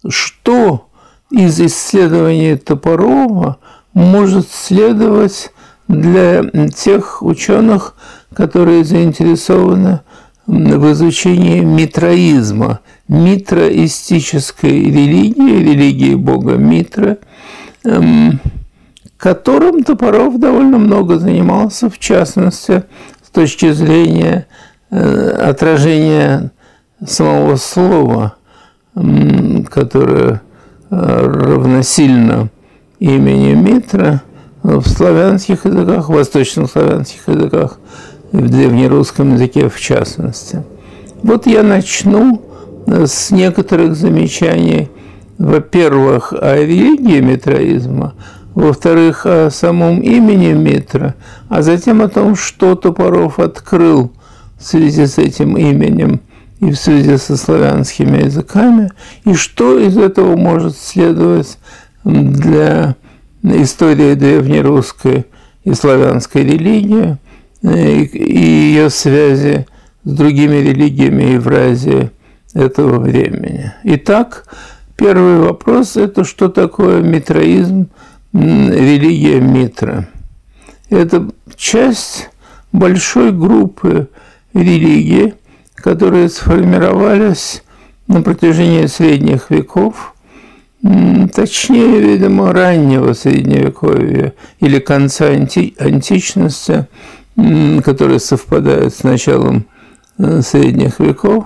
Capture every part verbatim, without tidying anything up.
что из исследований Топорова может следовать для тех ученых, которые заинтересованы в изучении митраизма, митраистической религии, религии бога Митра, которым Топоров довольно много занимался, в частности, с точки зрения отражения самого слова, которое равносильно имени Митра в славянских языках, в восточнославянских языках, и в древнерусском языке в частности. Вот я начну с некоторых замечаний, во-первых, о религии митраизма, во-вторых, о самом имени Митра, а затем о том, что Топоров открыл в связи с этим именем и в связи со славянскими языками, и что из этого может следовать для истории древнерусской и славянской религии и ее связи с другими религиями Евразии этого времени. Итак, первый вопрос – это что такое митраизм, религия Митра? Это часть большой группы религий, которые сформировались на протяжении средних веков, точнее, видимо, раннего Средневековья или конца анти- античности, который совпадает с началом средних веков.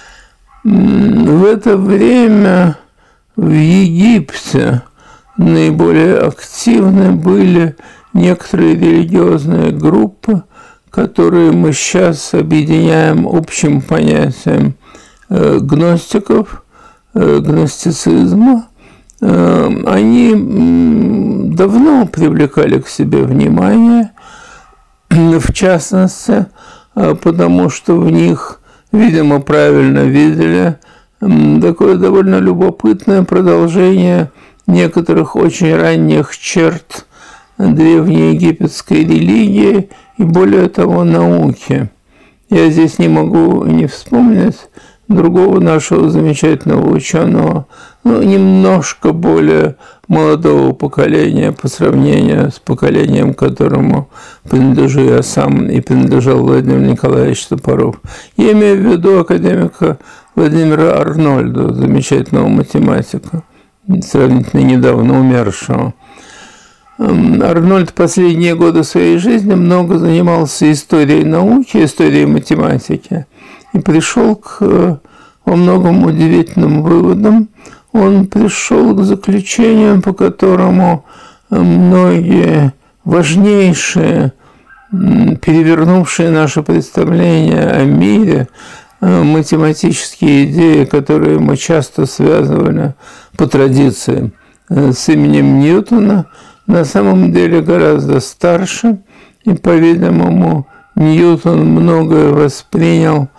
В это время в Египте наиболее активны были некоторые религиозные группы, которые мы сейчас объединяем общим понятием гностиков, гностицизма. Они давно привлекали к себе внимание, в частности, потому что в них, видимо, правильно видели такое довольно любопытное продолжение некоторых очень ранних черт древнеегипетской религии и, более того, науки. Я здесь не могу не вспомнить другого нашего замечательного ученого, ну, немножко более молодого поколения по сравнению с поколением, которому принадлежу я сам и принадлежал Владимир Николаевич Топоров. Я имею в виду академика Владимира Арнольда, замечательного математика, сравнительно недавно умершего. Арнольд последние годы своей жизни много занимался историей науки, историей математики и пришел к во многом удивительным выводам. Он пришел к заключению, по которому многие важнейшие, перевернувшие наше представление о мире, математические идеи, которые мы часто связывали по традиции с именем Ньютона, на самом деле гораздо старше, и, по-видимому, Ньютон многое воспринял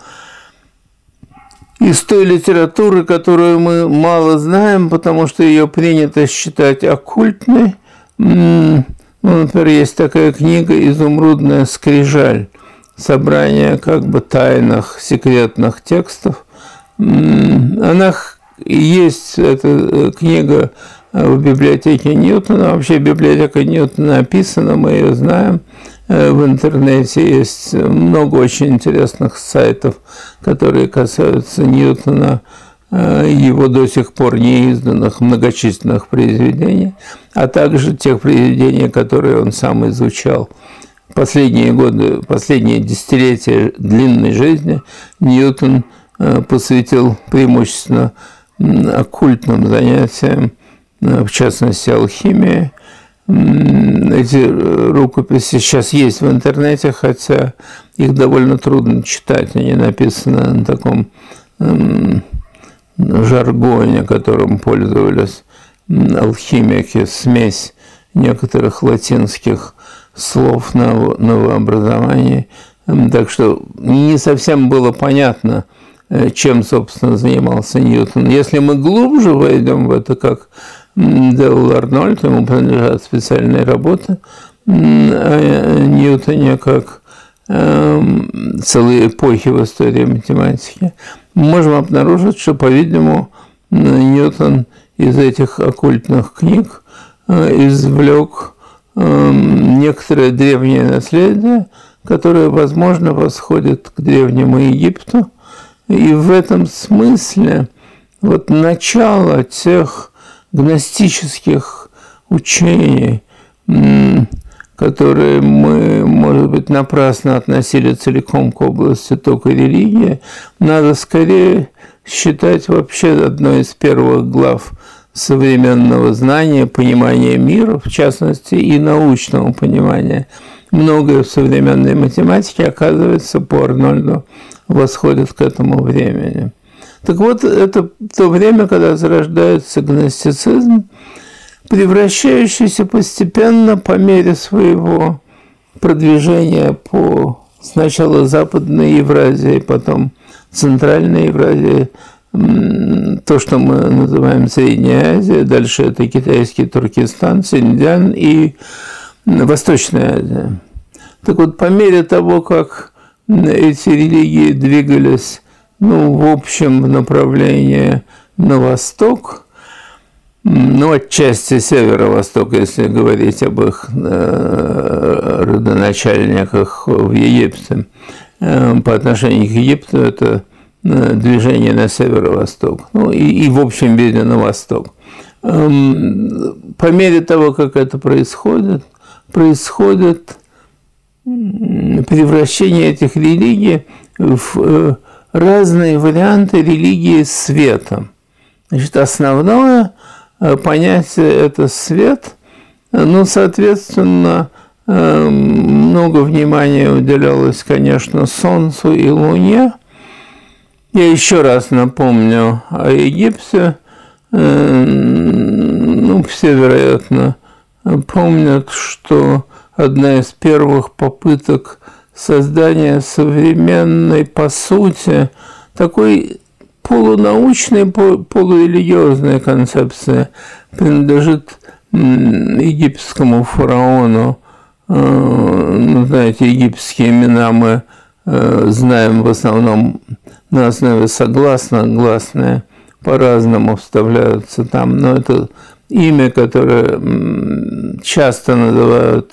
из той литературы, которую мы мало знаем, потому что ее принято считать оккультной. Ну, например, есть такая книга «Изумрудная скрижаль», собрание как бы тайных, секретных текстов. Она есть, эта книга, в библиотеке Ньютона. Вообще библиотека Ньютона описана, мы ее знаем. В интернете есть много очень интересных сайтов, которые касаются Ньютона, его до сих пор неизданных многочисленных произведений, а также тех произведений, которые он сам изучал. Последние годы, последние десятилетия длинной жизни Ньютон посвятил преимущественно оккультным занятиям, в частности, алхимии. Эти рукописи сейчас есть в интернете, хотя их довольно трудно читать. Они написаны на таком жаргоне, которым пользовались алхимики, смесь некоторых латинских слов новообразований. Так что не совсем было понятно, чем, собственно, занимался Ньютон. Если мы глубже войдем в это, как делал Арнольд, ему принадлежат специальные работы о Ньютоне, как э, целые эпохи в истории математики, мы можем обнаружить, что, по-видимому, Ньютон из этих оккультных книг извлек некоторое древнее наследие, которое, возможно, восходит к Древнему Египту. И в этом смысле вот начало тех гностических учений, которые мы, может быть, напрасно относили целиком к области только религии, надо скорее считать вообще одной из первых глав современного знания, понимания мира, в частности, и научного понимания. Многое в современной математике, оказывается, по Арнольду восходит к этому времени. Так вот, это то время, когда зарождается гностицизм, превращающийся постепенно по мере своего продвижения по сначала Западной Евразии, потом Центральной Евразии, то, что мы называем Средняя Азия, дальше это китайский Туркестан, Синьцзян и Восточная Азия. Так вот, по мере того, как эти религии двигались, ну, в общем, в направлении на восток, ну, отчасти северо-восток, если говорить об их э, родоначальниках в Египте, э, по отношению к Египту это э, движение на северо-восток, ну, и, и в общем виде на восток. Э, по мере того, как это происходит, происходит превращение этих религий в разные варианты религии света. Значит, основное понятие – это свет, ну, соответственно, много внимания уделялось, конечно, Солнцу и Луне. Я еще раз напомню о Египте. Ну, все, вероятно, помнят, что одна из первых попыток создания современной, по сути, такой полунаучной, полурелигиозной концепции принадлежит египетскому фараону. Ну, знаете, египетские имена мы знаем в основном на основе согласных, гласные по-разному вставляются там, но это имя, которое часто называют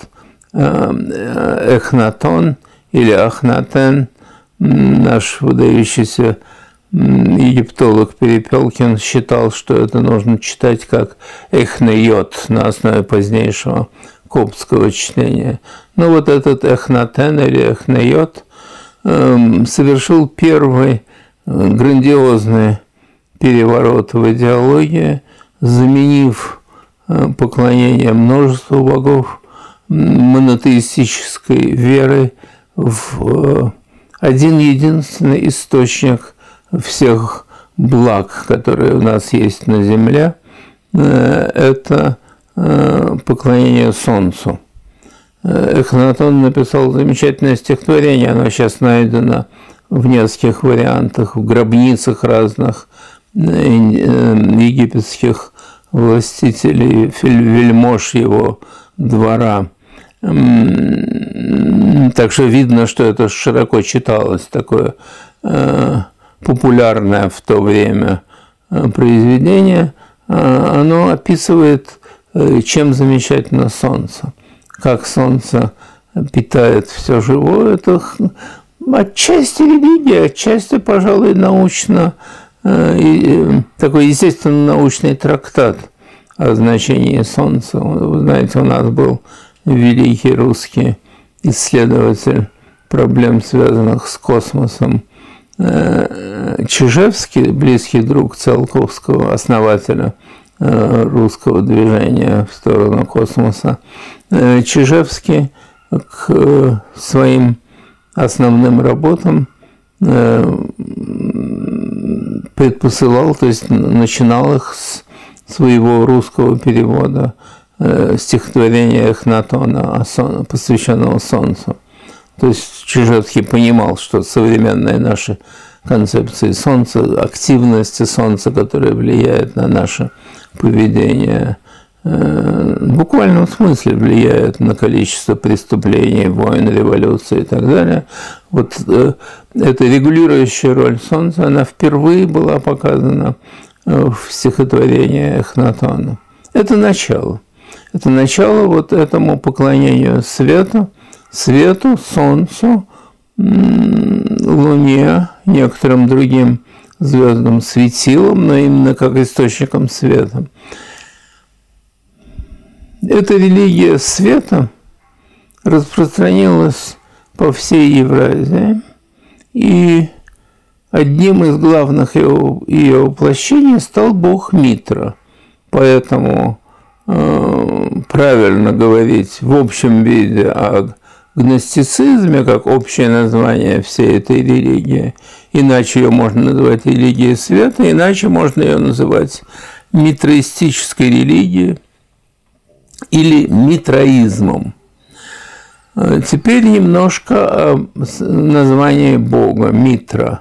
Эхнатон или Ахнатен. Наш выдающийся египтолог Перепелкин считал, что это нужно читать как Эхнейот на основе позднейшего коптского чтения. Но вот этот Эхнатен или Эхнейот совершил первый грандиозный переворот в идеологии, заменив поклонение множеству богов монотеистической веры в один единственный источник всех благ, которые у нас есть на Земле, это поклонение Солнцу. Эхнатон написал замечательное стихотворение, оно сейчас найдено в нескольких вариантах, в гробницах разных египетских властителей, вельмож его двора. Так что видно, что это широко читалось, такое популярное в то время произведение. Оно описывает, чем замечательно Солнце, как Солнце питает все живое. Это отчасти религия, отчасти, пожалуй, научно, такой естественно-научный трактат о значении Солнца. Вы знаете, у нас был великий русский исследователь проблем, связанных с космосом, Чижевский, близкий друг Циолковского, основателя русского движения в сторону космоса. Чижевский к своим основным работам предпосылал, то есть начинал их с своего русского перевода стихотворения Эхнатона, посвященного Солнцу. То есть Чижевский понимал, что современные наши концепции Солнца, активности Солнца, которая влияет на наше поведение, в буквальном смысле влияет на количество преступлений, войн, революций и так далее. Вот эта регулирующая роль Солнца, она впервые была показана в стихотворении Эхнатона. Это начало. Это начало вот этому поклонению свету, свету, солнцу, луне, некоторым другим звездным светилам, но именно как источником света. Эта религия света распространилась по всей Евразии, и одним из главных ее, ее воплощений стал бог Митра. Поэтому э, правильно говорить в общем виде о гностицизме, как общее название всей этой религии, иначе ее можно называть религией света, иначе можно ее называть митроистической религией или митроизмом. Теперь немножко о названии Бога, Митра.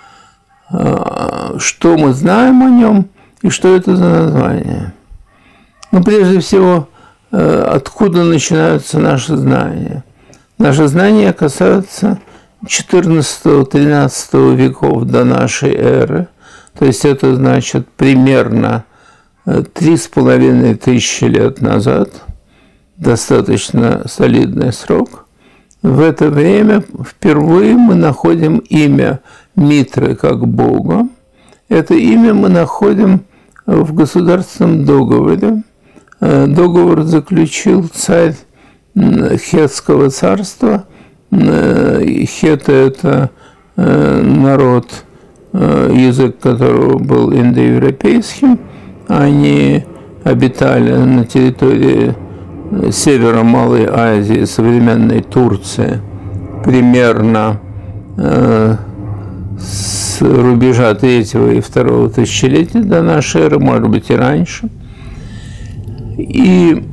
Что мы знаем о нем и что это за название? Ну, прежде всего, откуда начинаются наши знания? Наши знания касаются четырнадцатого-тринадцатого веков до нашей эры, то есть это значит примерно три с половиной тысячи лет назад, достаточно солидный срок. В это время впервые мы находим имя Митры как бога. Это имя мы находим в государственном договоре. Договор заключил царь Хетского царства. Хеты – это народ, язык которого был индоевропейским. Они обитали на территории севера Малой Азии, современной Турции, примерно э, с рубежа третьего и второго тысячелетия до нашей эры, может быть, и раньше. И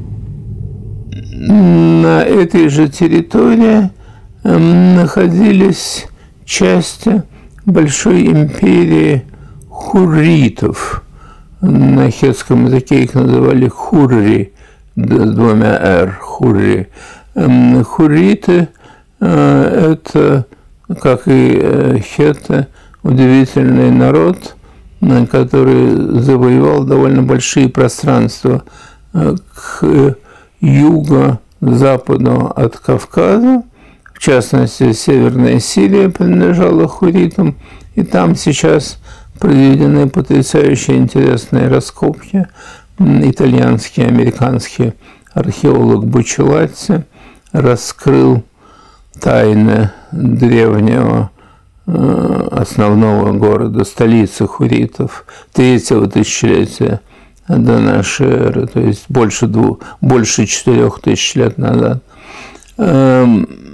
на этой же территории э, находились части большой империи хурритов. На хетском языке их называли хурри, с двумя «р», хурри. Хурриты – это, как и хеты, удивительный народ, который завоевал довольно большие пространства к юго-западу от Кавказа. В частности, Северная Сирия принадлежала хурритам, и там сейчас проведены потрясающие интересные раскопки. Итальянский, американский археолог Бучелатти раскрыл тайны древнего э, основного города, столицы хурритов, третьего тысячелетия до нашей эры, то есть больше, двух, больше четырех тысяч лет назад. Э,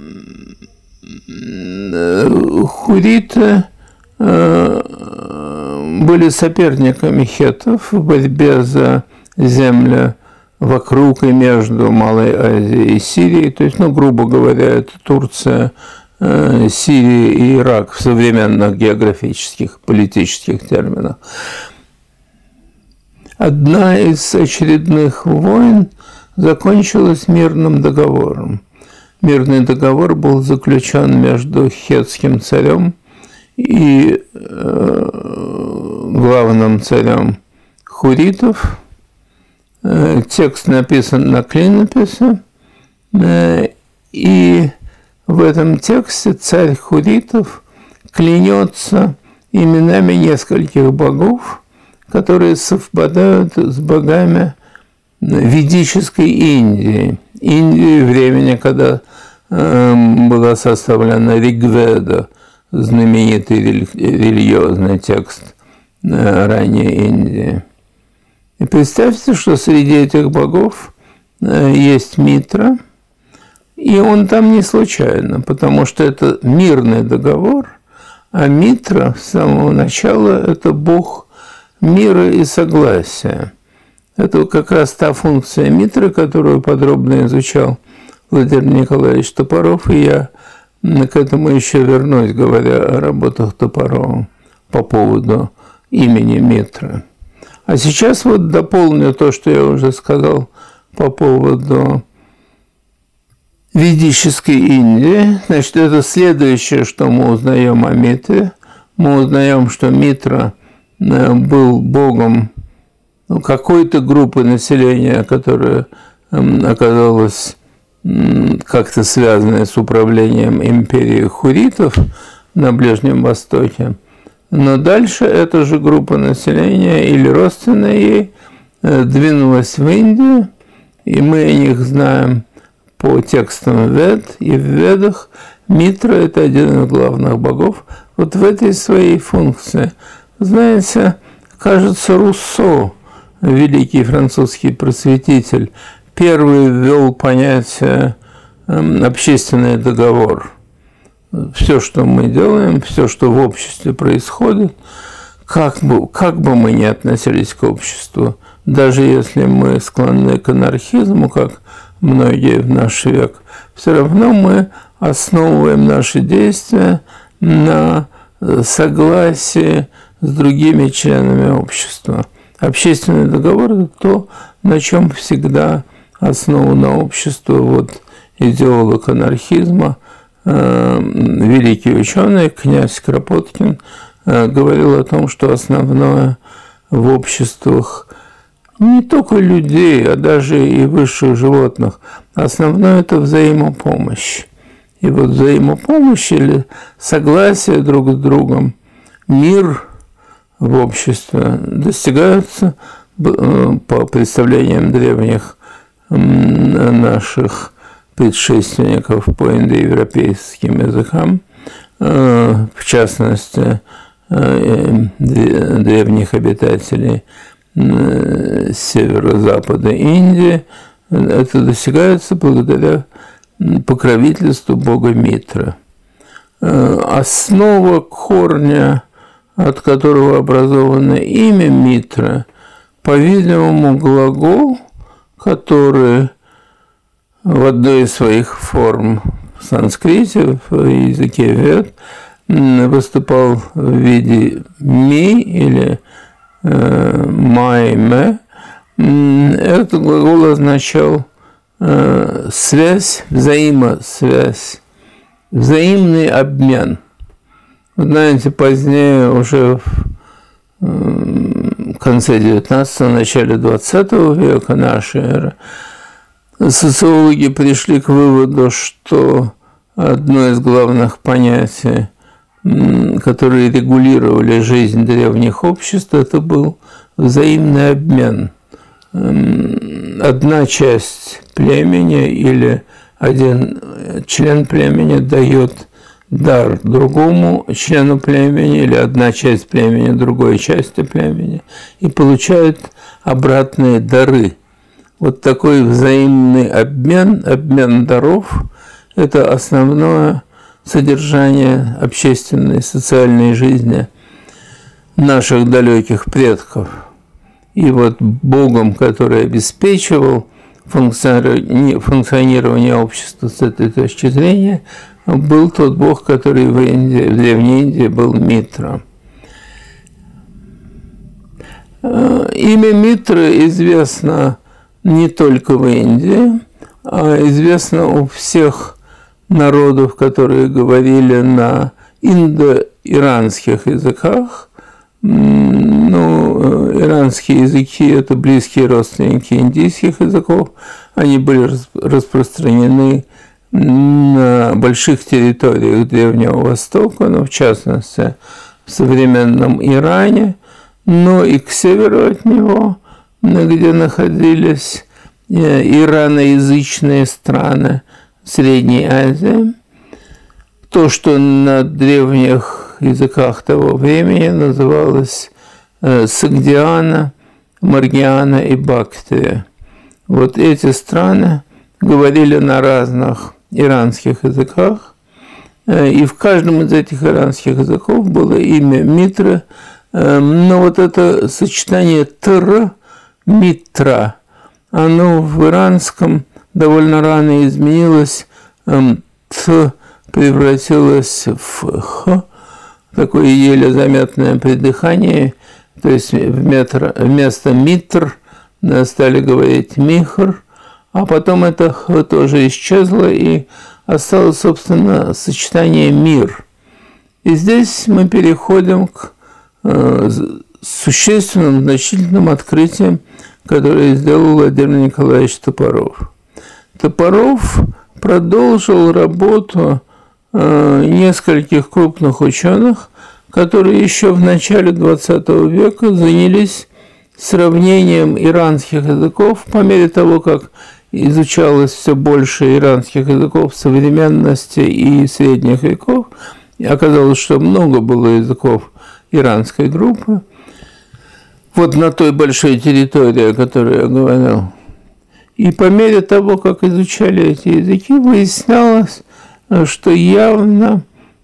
хурриты э, были соперниками хеттов в борьбе за земли вокруг и между Малой Азией и Сирией. То есть, ну, грубо говоря, это Турция, э, Сирия и Ирак в современных географических, политических терминах. Одна из очередных войн закончилась мирным договором. Мирный договор был заключен между хетским царем и э, главным царем хурритов. Э, текст написан на клинописи, э, и в этом тексте царь хурритов клянется именами нескольких богов, которые совпадают с богами ведической Индии. Индии времени, когда э, была составлена Ригведа, знаменитый религиозный текст ранней Индии. И представьте, что среди этих богов есть Митра, и он там не случайно, потому что это мирный договор, а Митра с самого начала – это бог мира и согласия. Это как раз та функция Митры, которую подробно изучал Владимир Николаевич Топоров, и я к этому еще вернусь, говоря о работах Топорова по поводу имени Митры. А сейчас вот дополню то, что я уже сказал по поводу ведической Индии. Значит, это следующее, что мы узнаем о Митре. Мы узнаем, что Митра был богом ну, какой-то группы населения, которая оказалась как-то связанная с управлением империи хурритов на Ближнем Востоке. Но дальше эта же группа населения или родственная ей двинулась в Индию, и мы о них знаем по текстам Вед, и в Ведах Митра – это один из главных богов. Вот в этой своей функции, знаете, кажется, Руссо, великий французский просветитель, первый ввел понятие общественный договор. Все, что мы делаем, все, что в обществе происходит, как бы, как бы мы ни относились к обществу, даже если мы склонны к анархизму, как многие в наш век, все равно мы основываем наши действия на согласии с другими членами общества. Общественный договор – это то, на чем всегда основано общество. Вот идеолог анархизма, э, великий ученый, князь Кропоткин, э, говорил о том, что основное в обществах не только людей, а даже и высших животных, основное – это взаимопомощь. И вот взаимопомощь или согласие друг с другом, мир в обществе достигаются по представлениям древних наших предшественников по индоевропейским языкам, в частности, древних обитателей северо-запада Индии. Это достигается благодаря покровительству бога Митра. Основа корня, от которого образовано имя Митра, по-видимому, глагол, который в одной из своих форм в санскрите, в языке Вед, выступал в виде ми или э, майме. Этот глагол означал э, связь, взаимосвязь, взаимный обмен. Вы знаете, позднее, уже в конце девятнадцатого, начале двадцатого века нашей эры, социологи пришли к выводу, что одно из главных понятий, которые регулировали жизнь древних обществ, это был взаимный обмен. Одна часть племени или один член племени дает дар другому члену племени или одна часть племени другой части племени и получает обратные дары. Вот такой взаимный обмен, обмен даров – это основное содержание общественной, социальной жизни наших далеких предков. И вот Богом, который обеспечивал функционирование общества с этой точки зрения, был тот Бог, который в Индии, в Древней Индии был Митра. Имя Митра известно не только в Индии, а известно у всех народов, которые говорили на индо-иранских языках. Ну, иранские языки – это близкие родственники индийских языков. Они были распространены на больших территориях Древнего Востока, но в частности в современном Иране, но и к северу от него, где находились ираноязычные страны Средней Азии. То, что на древних языках того времени называлось Сагдиана, Маргиана и Бактия. Вот эти страны говорили на разных иранских языках, и в каждом из этих иранских языков было имя Митра, но вот это сочетание «тр» – «митра», оно в иранском довольно рано изменилось, «т» превратилось в «х», такое еле заметное придыхание, то есть вместо «митр» стали говорить «михр», а потом это «х» тоже исчезло, и осталось, собственно, сочетание «мир». И здесь мы переходим к существенным, значительным открытием, которое сделал Владимир Николаевич Топоров. Топоров продолжил работу э, нескольких крупных ученых, которые еще в начале двадцатого века занялись сравнением иранских языков по мере того, как изучалось все больше иранских языков современности и средних веков. И оказалось, что много было языков иранской группы. Вот на той большой территории, о которой я говорил. И по мере того, как изучали эти языки, выяснялось, что явно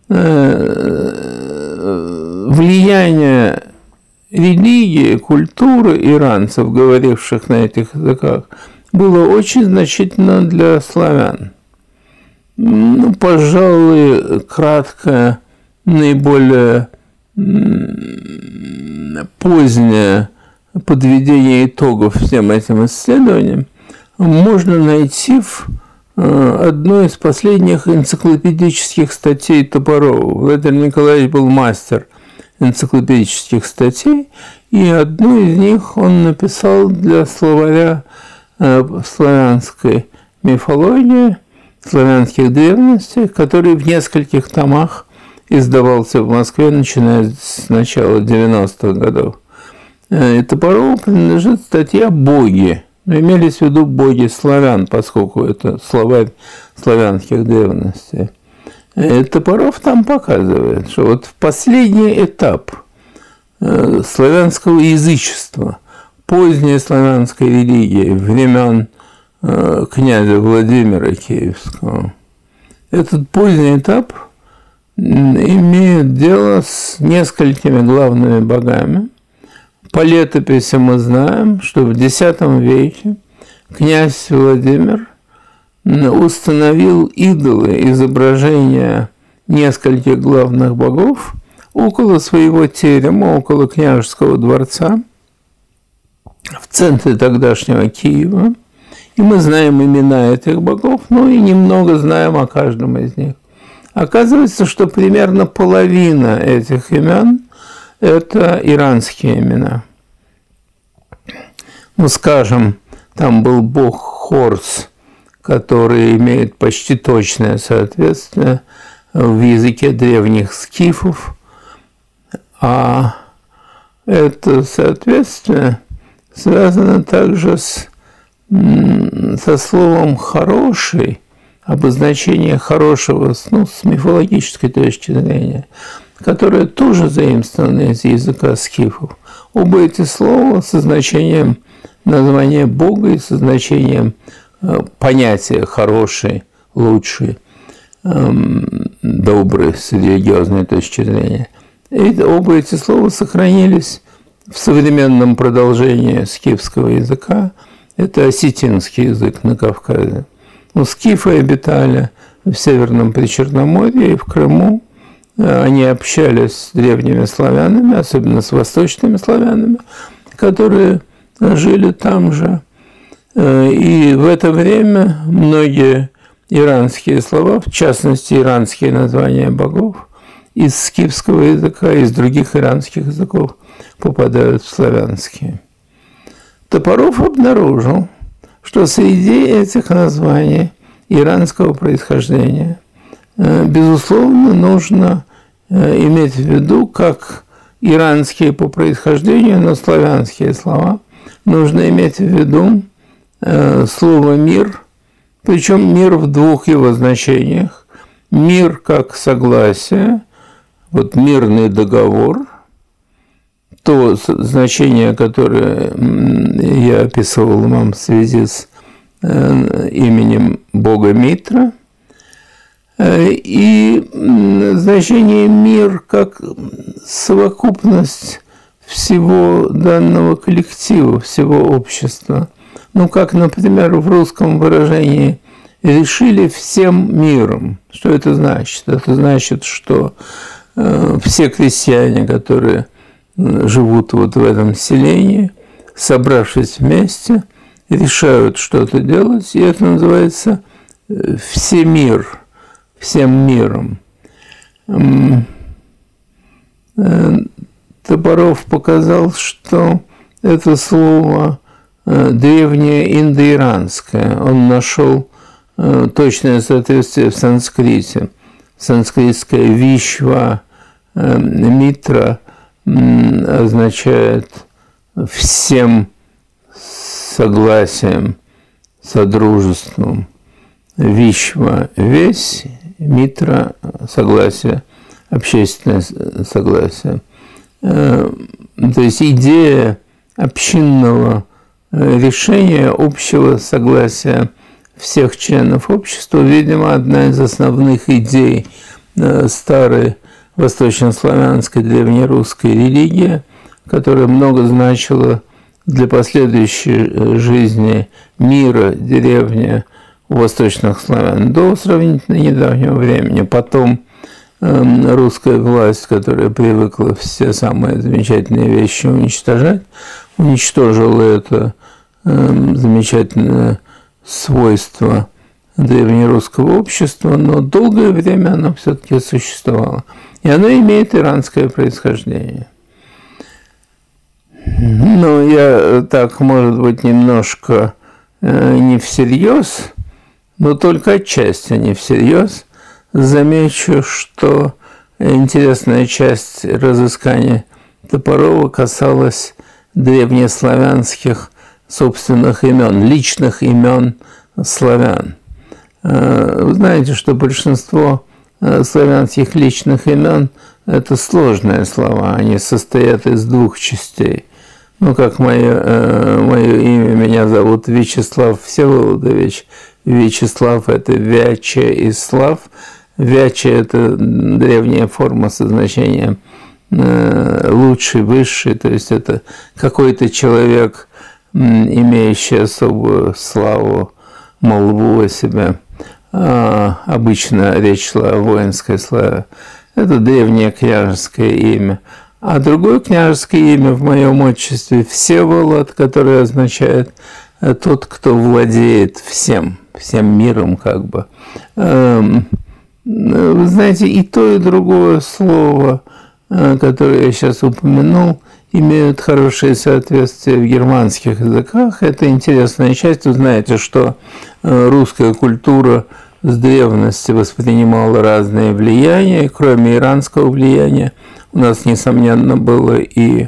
влияние религии, культуры иранцев, говоривших на этих языках, было очень значительно для славян. Ну, пожалуй, краткое, наиболее позднее подведение итогов всем этим исследованиям можно найти в одной из последних энциклопедических статей Топорова. Владимир Николаевич был мастер энциклопедических статей, и одну из них он написал для словаря славянской мифологии, славянских древностей, который в нескольких томах издавался в Москве, начиная с начала девяностых годов. И Топорову принадлежит статья «Боги». Но имелись в виду боги славян, поскольку это словарь славянских древностей. И Топоров там показывает, что вот в последний этап славянского язычества, поздней славянской религии, времен князя Владимира Киевского, этот поздний этап имеет дело с несколькими главными богами. По летописи мы знаем, что в X веке князь Владимир установил идолы, изображения нескольких главных богов около своего терема, около княжеского дворца, в центре тогдашнего Киева. И мы знаем имена этих богов, но и немного знаем о каждом из них. Оказывается, что примерно половина этих имен – это иранские имена. Ну, скажем, там был бог Хорс, который имеет почти точное соответствие в языке древних скифов, а это соответствие связано также с, со словом «хороший», обозначение хорошего, ну, с мифологической точки зрения, которое тоже заимствовано из языка скифов. Оба эти слова со значением названия Бога и со значением э, понятия «хороший», «лучший», э, «добрый» с религиозной точки зрения. И оба эти слова сохранились в современном продолжении скифского языка. Это осетинский язык на Кавказе. Но скифы обитали в Северном Причерноморье и в Крыму. Они общались с древними славянами, особенно с восточными славянами, которые жили там же. И в это время многие иранские слова, в частности, иранские названия богов, из скифского языка, из других иранских языков попадают в славянские. Топоров обнаружил, что среди этих названий иранского происхождения, безусловно, нужно иметь в виду как иранские по происхождению, но славянские слова. Нужно иметь в виду слово «мир», причем мир в двух его значениях. Мир как согласие, вот мирный договор, то значение, которое я описывал вам в связи с именем бога Митра, и значение «мир» как совокупность всего данного коллектива, всего общества. Ну, как, например, в русском выражении «решили всем миром». Что это значит? Это значит, что все крестьяне, которые живут вот в этом селении, собравшись вместе, решают что-то делать, и это называется всемир, всем миром. Топоров показал, что это слово древнее индоиранское. Он нашел точное соответствие в санскрите. Санскритское вишва митра означает всем согласием, содружеством. Вишва – весь, митра – согласие, общественное согласие. То есть идея общинного решения, общего согласия всех членов общества, видимо, одна из основных идей старой восточнославянской древнерусской религии, которая много значила для последующей жизни мира, деревни у восточных славян до сравнительно недавнего времени. Потом э, русская власть, которая привыкла все самые замечательные вещи уничтожать, уничтожила это э, замечательное свойство древнерусского общества, но долгое время оно все-таки существовало. И оно имеет иранское происхождение. Ну, я так, может быть, немножко э, не всерьез, но только отчасти не всерьез замечу, что интересная часть разыскания Топорова касалась древнеславянских собственных имен, личных имен славян. Э, вы знаете, что большинство славянских личных имен – это сложные слова, они состоят из двух частей. Ну, как мое, э, мое имя, меня зовут Вячеслав Всеволодович. Вячеслав – это Вяче и Слав. Вяче – это древняя форма со значением э, лучший, высший, то есть это какой-то человек, имеющий особую славу, молву о себе. А, обычно речь шла о воинской славе. Это древнее княжеское имя. А другое княжеское имя в моем отчестве – Всеволод, которое означает тот, кто владеет всем, всем миром, как бы. Вы знаете, и то, и другое слово, которое я сейчас упомянул, имеют хорошее соответствие в германских языках. Это интересная часть. Вы знаете, что русская культура с древности воспринимала разные влияния, кроме иранского влияния. У нас, несомненно, было и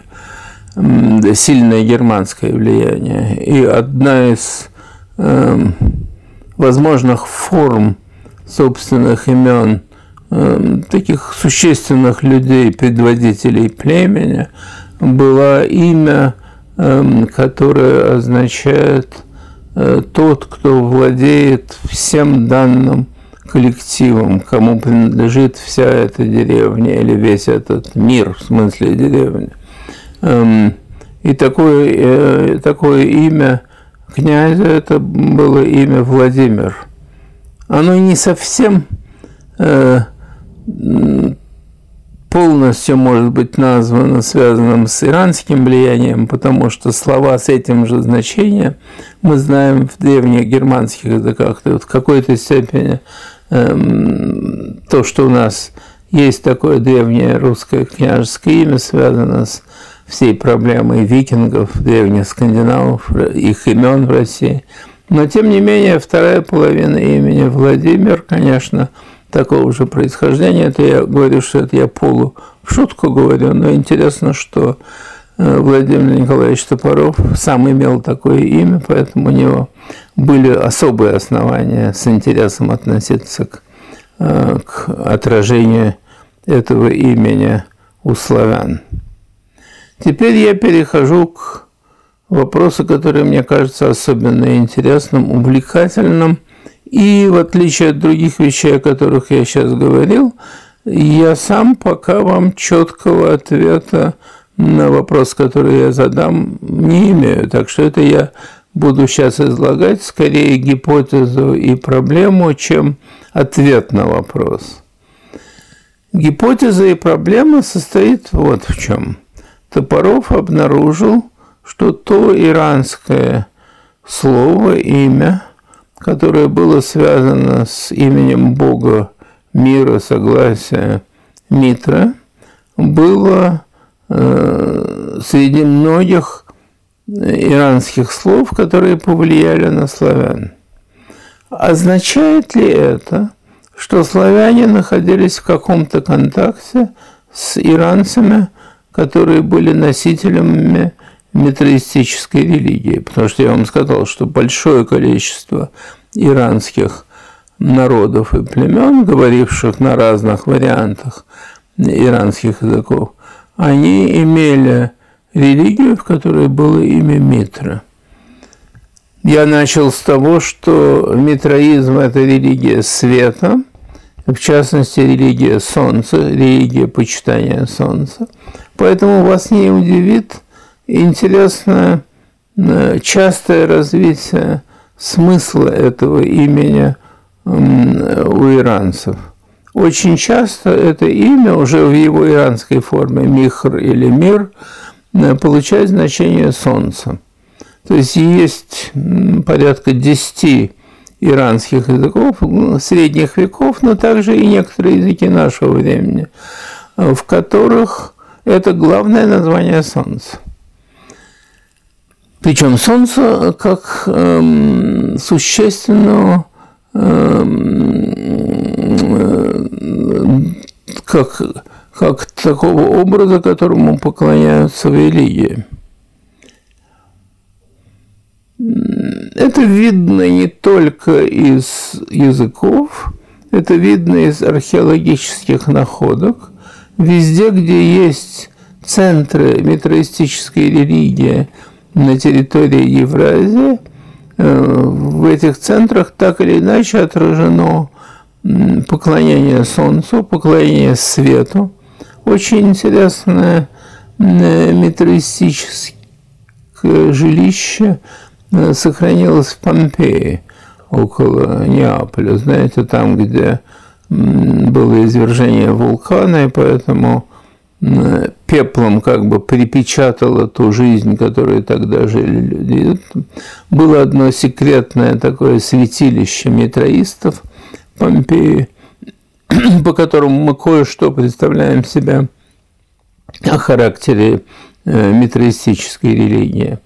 сильное германское влияние. И одна из э, возможных форм собственных имен э, таких существенных людей, предводителей племени, было имя, э, которое означает э, тот, кто владеет всем данным коллективом, кому принадлежит вся эта деревня или весь этот мир, в смысле деревни. И такое, такое имя князя, это было имя Владимир. Оно не совсем полностью может быть названо связанным с иранским влиянием, потому что слова с этим же значением мы знаем в древних германских языках. В какой-то степени то, что у нас есть такое древнее русское княжеское имя, связано с всей проблемой викингов, древних скандинавов, их имен в России. Но, тем не менее, вторая половина имени Владимир, конечно, такого же происхождения. Это я говорю, что это я полу в шутку говорю, но интересно, что Владимир Николаевич Топоров сам имел такое имя, поэтому у него были особые основания с интересом относиться к, к отражению этого имени у славян. Теперь я перехожу к вопросу, который мне кажется особенно интересным, увлекательным. И в отличие от других вещей, о которых я сейчас говорил, я сам пока вам четкого ответа на вопрос, который я задам, не имею. Так что это я буду сейчас излагать скорее гипотезу и проблему, чем ответ на вопрос. Гипотеза и проблема состоит вот в чем. Топоров обнаружил, что то иранское слово, имя, которое было связано с именем Бога мира, согласия, Митра, было среди многих иранских слов, которые повлияли на славян. Означает ли это, что славяне находились в каком-то контакте с иранцами, которые были носителями митроистической религии? Потому что я вам сказал, что большое количество иранских народов и племен, говоривших на разных вариантах иранских языков, они имели религию, в которой было имя Митра. Я начал с того, что митраизм – это религия света, в частности, религия солнца, религия почитания солнца. Поэтому вас не удивит интересное частое развитие смысла этого имени у иранцев. Очень часто это имя уже в его иранской форме Михр или Мир получает значение солнца. То есть есть порядка десяти иранских языков средних веков, но также и некоторые языки нашего времени, в которых это главное название солнца. Причем солнце как э, существенного, э, как, как такого образа, которому поклоняются в религии. Это видно не только из языков, это видно из археологических находок. Везде, где есть центры митроистической религии на территории Евразии, в этих центрах так или иначе отражено поклонение Солнцу, поклонение свету. Очень интересное митроистическое жилище сохранилось в Помпеи, около Неаполя. Знаете, там, где было извержение вулкана, и поэтому пеплом как бы припечатало ту жизнь, которую тогда жили люди. Было одно секретное такое святилище митроистов в Помпеи, по которому мы кое-что представляем себе о характере митроистической религии.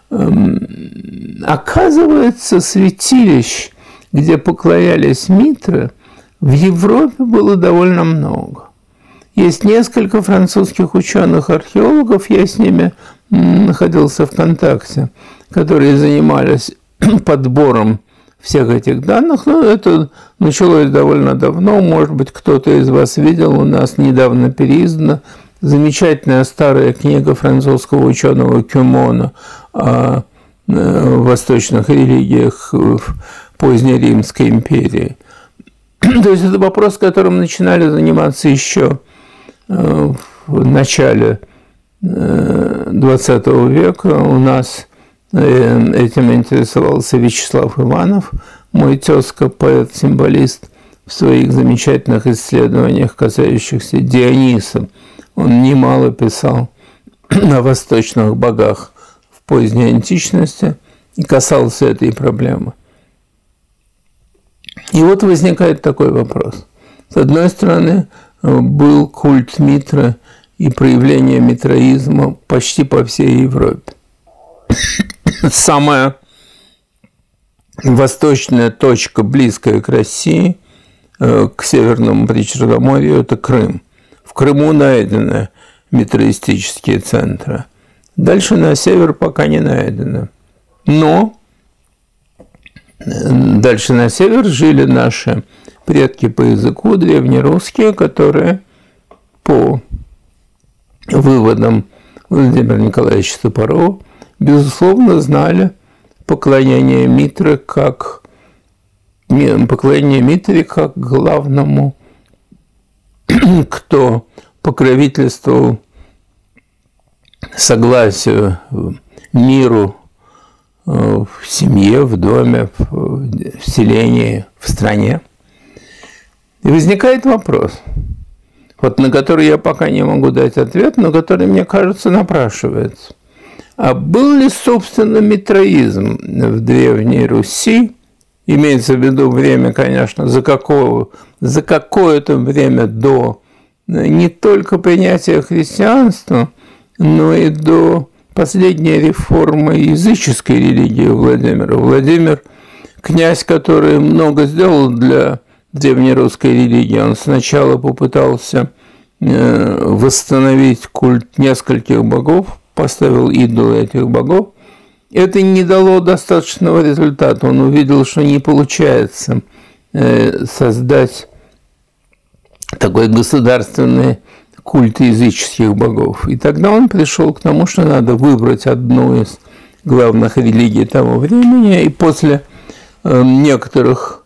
Оказывается, святилищ, где поклонялись Митры, в Европе было довольно много. Есть несколько французских ученых-археологов, я с ними находился в контакте, которые занимались подбором всех этих данных. Но это началось довольно давно, может быть, кто-то из вас видел, у нас недавно переиздана замечательная старая книга французского ученого Кюмона о восточных религиях в поздней Римской империи. То есть это вопрос, которым начинали заниматься еще в начале двадцатого века. У нас этим интересовался Вячеслав Иванов, мой тезка, поэт-символист, в своих замечательных исследованиях, касающихся Диониса. Он немало писал о восточных богах в поздней античности и касался этой проблемы. И вот возникает такой вопрос. С одной стороны, был культ Митры и проявление митроизма почти по всей Европе. Самая восточная точка, близкая к России, к Северному Причерноморью, это Крым. В Крыму найдены митроистические центры. Дальше на север пока не найдено. Но дальше на север жили наши предки по языку, древнерусские, которые по выводам Владимира Николаевича Топорова, безусловно, знали поклонение Митры как поклонение Митре как главному, кто покровительствовал согласию, миру в семье, в доме, в селении, в стране. И возникает вопрос, вот на который я пока не могу дать ответ, но который, мне кажется, напрашивается. А был ли, собственно, митроизм в Древней Руси? Имеется в виду время, конечно, за, какого, за какое-то время до не только принятия христианства, но и до последней реформы языческой религии Владимира. Владимир, князь, который много сделал для древнерусской религии, он сначала попытался восстановить культ нескольких богов, поставил идолы этих богов. Это не дало достаточного результата. Он увидел, что не получается создать такой государственный культ языческих богов. И тогда он пришел к тому, что надо выбрать одну из главных религий того времени, и после некоторых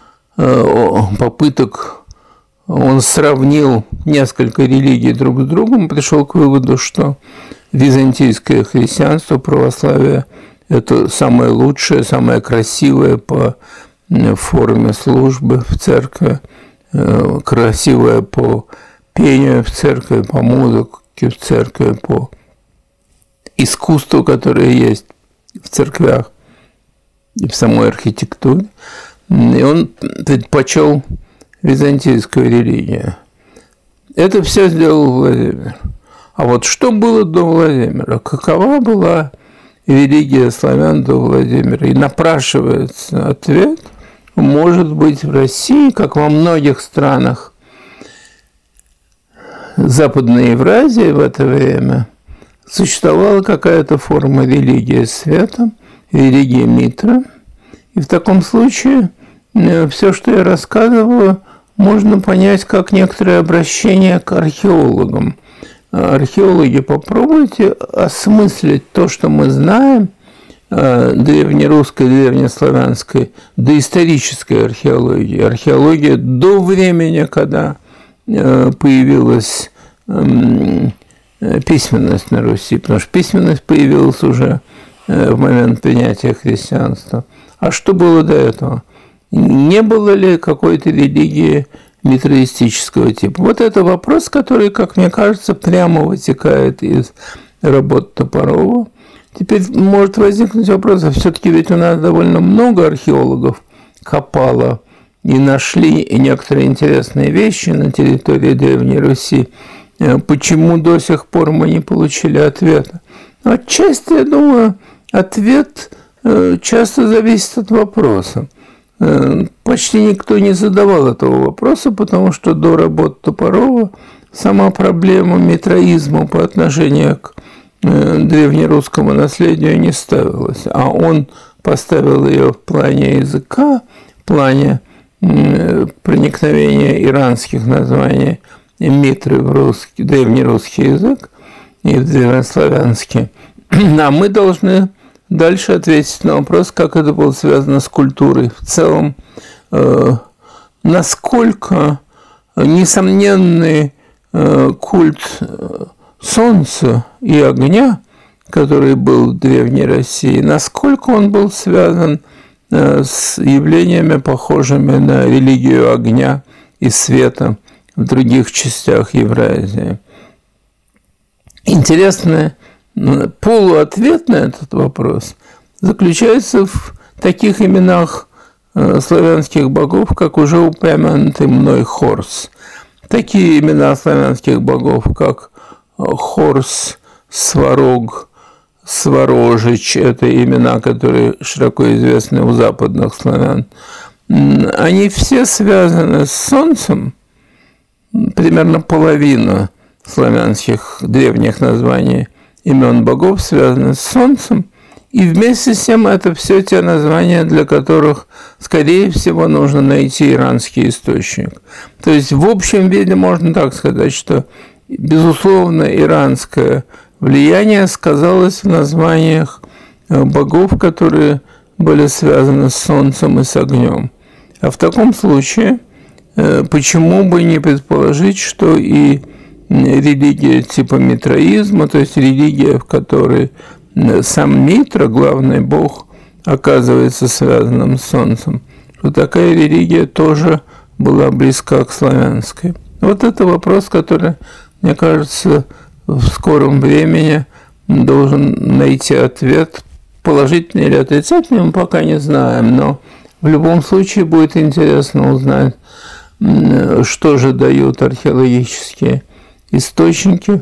попыток он сравнил несколько религий друг с другом, пришел к выводу, что византийское христианство, православие – это самое лучшее, самое красивое по форме службы в церкви, красивое по пению в церкви, по музыке в церкви, по искусству, которое есть в церквях и в самой архитектуре. И он предпочел византийскую религию. Это все сделал Владимир. А вот что было до Владимира? Какова была религия славян до Владимира? И напрашивается ответ: может быть, в России, как во многих странах Западной Евразии в это время, существовала какая-то форма религии света, религии Митра. И в таком случае все, что я рассказываю, можно понять как некоторое обращение к археологам. Археологи, попробуйте осмыслить то, что мы знаем, древнерусской, древнеславянской, доисторической археологии. Археология до времени, когда появилась письменность на Руси, потому что письменность появилась уже в момент принятия христианства. А что было до этого? Не было ли какой-то религии митроистического типа? Вот это вопрос, который, как мне кажется, прямо вытекает из работ Топорова. Теперь может возникнуть вопрос, а все-таки ведь у нас довольно много археологов копало и нашли некоторые интересные вещи на территории Древней Руси. Почему до сих пор мы не получили ответа? Отчасти, я думаю, ответ часто зависит от вопроса. Почти никто не задавал этого вопроса, потому что до работ Топорова сама проблема митроизма по отношению к древнерусскому наследию не ставилась. А он поставил ее в плане языка, в плане проникновения иранских названий Митры в русский, древнерусский язык и в древнеславянский. А мы должны дальше ответить на вопрос, как это было связано с культурой в целом, э, насколько несомненный э, культ солнца и огня, который был в Древней России, насколько он был связан э, с явлениями, похожими на религию огня и света в других частях Евразии. Интересно, полуответ на этот вопрос заключается в таких именах славянских богов, как уже упомянутый мной Хорс. Такие имена славянских богов, как Хорс, Сварог, Сварожич, это имена, которые широко известны у западных славян, они все связаны с солнцем. Примерно половина славянских древних названий имен богов связаны с солнцем, и вместе с тем это все те названия, для которых, скорее всего, нужно найти иранский источник. То есть, в общем виде можно так сказать, что, безусловно, иранское влияние сказалось в названиях богов, которые были связаны с солнцем и с огнем. А в таком случае, почему бы не предположить, что и религия типа митроизма, то есть религия, в которой сам Митра, главный бог, оказывается связанным с солнцем, что такая религия тоже была близка к славянской. Вот это вопрос, который, мне кажется, в скором времени должен найти ответ. Положительный или отрицательный, мы пока не знаем, но в любом случае будет интересно узнать, что же дают археологические источники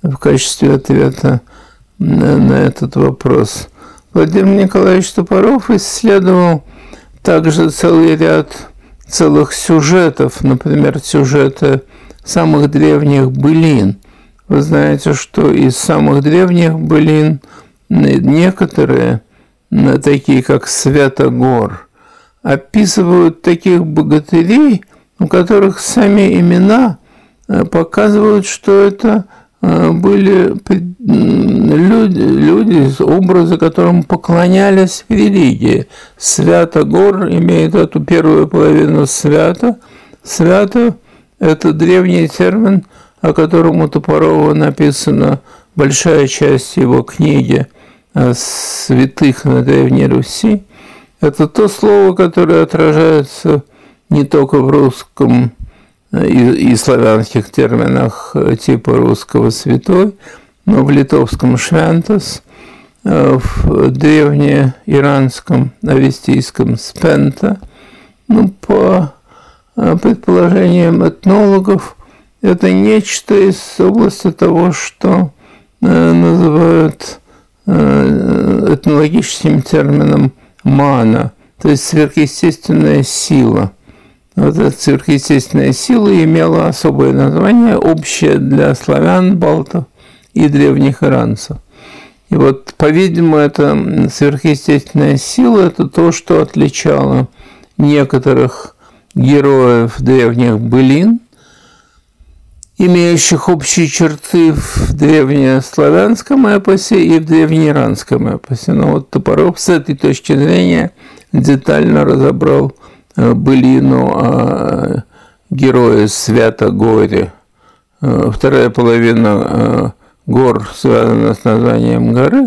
в качестве ответа на, на этот вопрос. Владимир Николаевич Топоров исследовал также целый ряд целых сюжетов, например, сюжеты самых древних былин. Вы знаете, что из самых древних былин некоторые, такие как Святогор, описывают таких богатырей, у которых сами имена показывают, что это были люди, люди, образы, которым поклонялись в религии. Святогор имеет эту первую половину свято. Свято – это древний термин, о котором у Топорова написана большая часть его книги о святых на Древней Руси. Это то слово, которое отражается не только в русском и, и славянских терминах типа русского «святой», но в литовском «швентас», в древнеиранском, авестийском «спента». Ну, по предположениям этнологов, это нечто из области того, что называют этнологическим термином «мана», то есть сверхъестественная сила. Вот эта сверхъестественная сила имела особое название, общее для славян, балтов и древних иранцев. И вот, по-видимому, эта сверхъестественная сила – это то, что отличало некоторых героев древних былин, имеющих общие черты в древнеславянском эпосе и в древнеиранском эпосе. Но вот Топоров с этой точки зрения детально разобрал былину о герое Святогоре. Вторая половина гор связана с названием горы.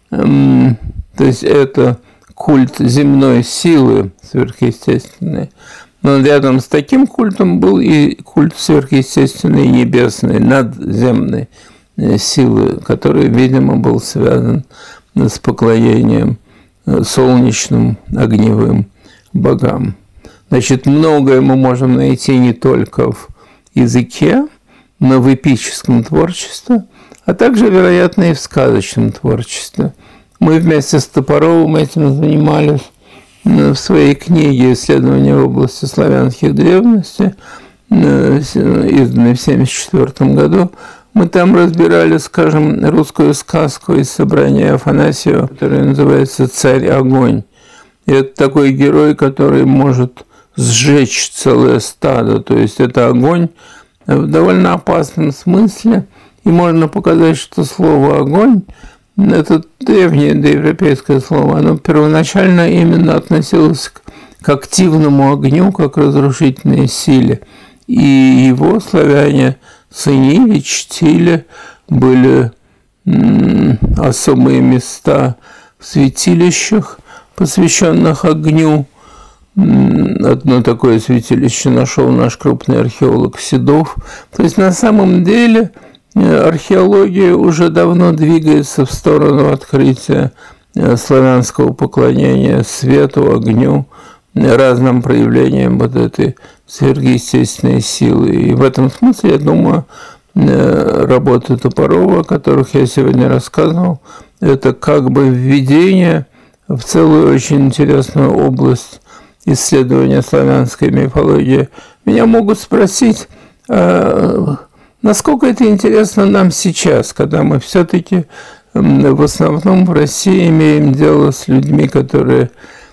То есть это культ земной силы сверхъестественной. Но рядом с таким культом был и культ сверхъестественной небесной, надземной силы, который, видимо, был связан с поклонением солнечным огневым богам. Значит, многое мы можем найти не только в языке, но в эпическом творчестве, а также, вероятно, и в сказочном творчестве. Мы вместе с Топоровым этим занимались в своей книге «Исследования в области славянских древностей», изданной в семьдесят четвёртом году. Мы там разбирали, скажем, русскую сказку из собрания Афанасьева, которая называется «Царь огонь». И это такой герой, который может сжечь целое стадо, то есть это огонь в довольно опасном смысле, и можно показать, что слово «огонь» – это древнее доевропейское слово, оно первоначально именно относилось к, к активному огню, как разрушительной силе, и его славяне ценили, чтили, были м, особые места в святилищах, посвященных огню. Одно такое святилище нашел наш крупный археолог Седов. То есть на самом деле археология уже давно двигается в сторону открытия славянского поклонения свету, огню, разным проявлениям вот этой сверхъестественной силы. И в этом смысле, я думаю, работы Топорова, о которых я сегодня рассказывал, это как бы введение в целую очень интересную область исследования славянской мифологии. Меня могут спросить, насколько это интересно нам сейчас, когда мы все-таки в основном в России имеем дело с людьми, которые,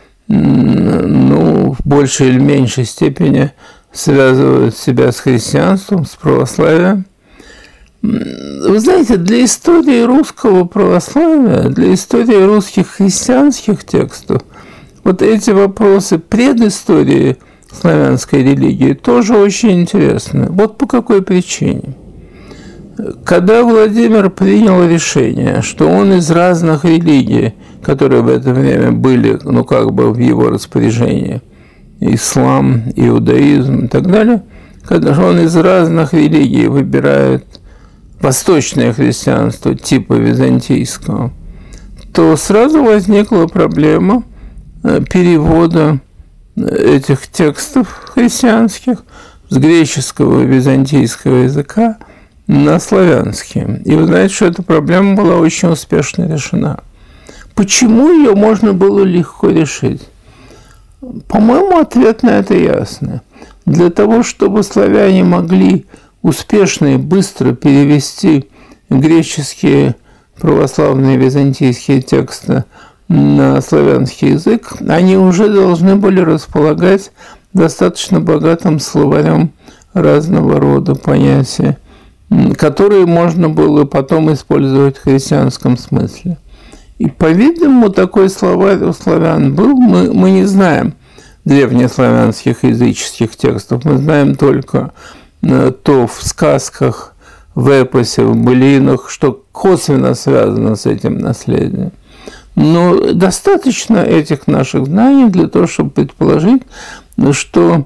ну, в большей или меньшей степени связывают себя с христианством, с православием. Вы знаете, для истории русского православия, для истории русских христианских текстов, вот эти вопросы предыстории славянской религии тоже очень интересны. Вот по какой причине. Когда Владимир принял решение, что он из разных религий, которые в это время были, ну, как бы в его распоряжении, ислам, иудаизм и так далее, когда он из разных религий выбирает восточное христианство типа византийского, то сразу возникла проблема перевода этих текстов христианских с греческого и византийского языка на славянский. И вы знаете, что эта проблема была очень успешно решена. Почему ее можно было легко решить? По-моему, ответ на это ясный. Для того, чтобы славяне могли успешно и быстро перевести греческие православные византийские тексты на славянский язык, они уже должны были располагать достаточно богатым словарем разного рода понятий, которые можно было потом использовать в христианском смысле. И, по-видимому, такой словарь у славян был. Мы, мы не знаем древнеславянских языческих текстов, мы знаем только то в сказках, в эпосе, в былинах, что косвенно связано с этим наследием. Но достаточно этих наших знаний для того, чтобы предположить, что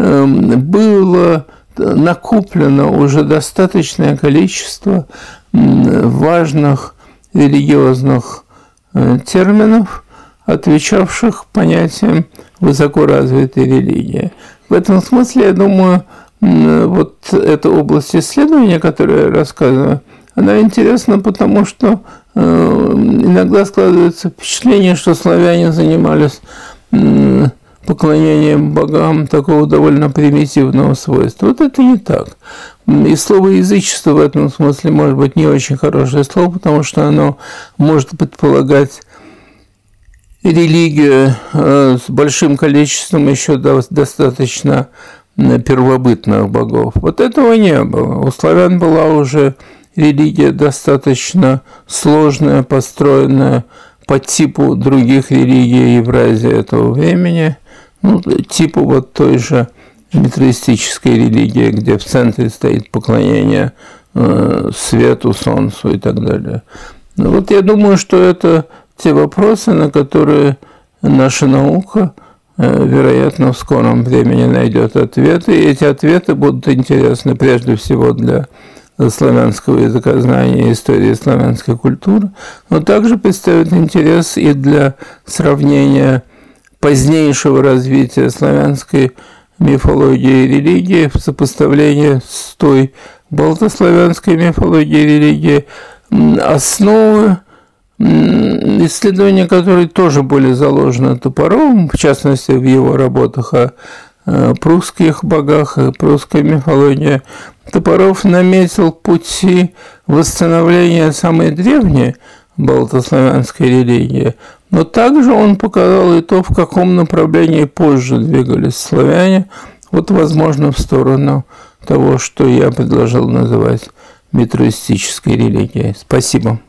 было накоплено уже достаточное количество важных религиозных терминов, отвечавших понятиям высокоразвитой религии. В этом смысле, я думаю, вот эта область исследования, которую я рассказываю, она интересна, потому что иногда складывается впечатление, что славяне занимались поклонением богам такого довольно примитивного свойства. Вот это не так. И слово «язычество» в этом смысле может быть не очень хорошее слово, потому что оно может предполагать религию с большим количеством еще достаточно первобытных богов. Вот этого не было. У славян была уже религия достаточно сложная, построенная по типу других религий Евразии этого времени, ну, типу вот той же митроистической религии, где в центре стоит поклонение э, свету, солнцу и так далее. Ну, вот я думаю, что это те вопросы, на которые наша наука, э, вероятно, в скором времени найдет ответы, и эти ответы будут интересны прежде всего для славянского языкознания и истории славянской культуры, но также представляет интерес и для сравнения позднейшего развития славянской мифологии и религии в сопоставлении с той балтославянской мифологией и религией, основы исследования которой тоже были заложены Топоровым, в частности, в его работах о прусских богах и прусской мифологии. Топоров наметил пути восстановления самой древней балтославянской религии, но также он показал и то, в каком направлении позже двигались славяне, вот, возможно, в сторону того, что я предложил называть митроистической религией. Спасибо.